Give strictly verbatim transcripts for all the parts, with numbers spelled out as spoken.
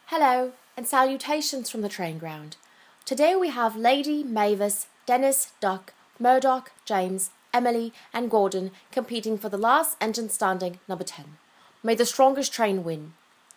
Hello, and salutations from the Trainground. Today we have Lady, Mavis, Dennis, Duck, Murdoch, James, Emily and Gordon competing for the last engine standing, number ten. May the strongest train win.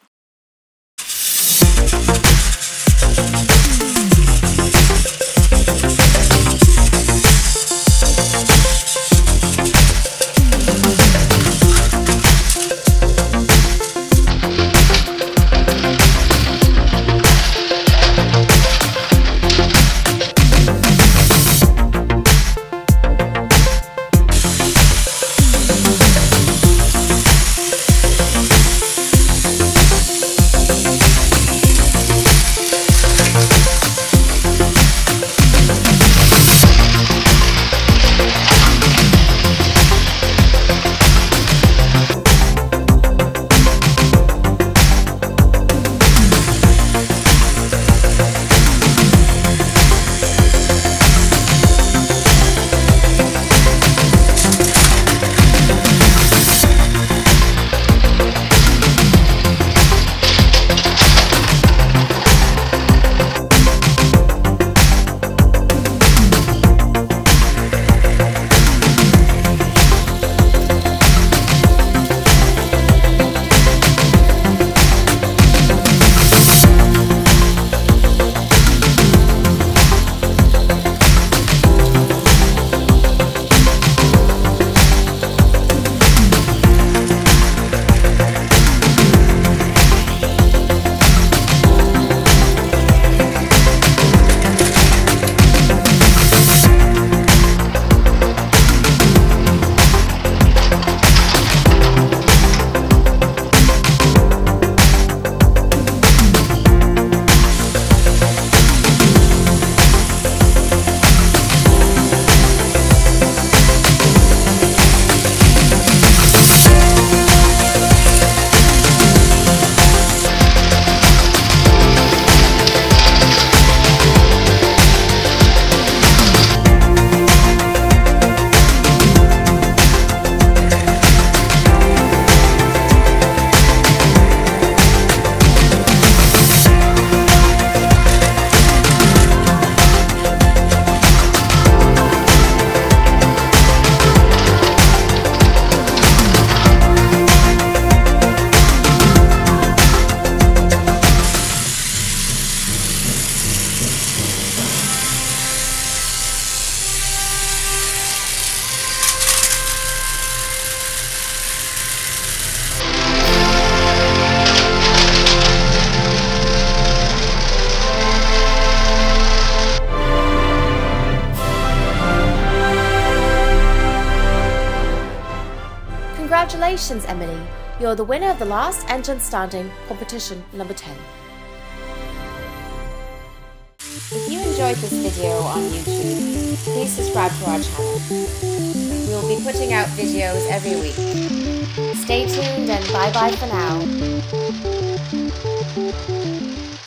Congratulations, Emily. You're the winner of the last engine standing competition number ten. If you enjoyed this video on YouTube, please subscribe to our channel. We will be putting out videos every week. Stay tuned and bye bye for now.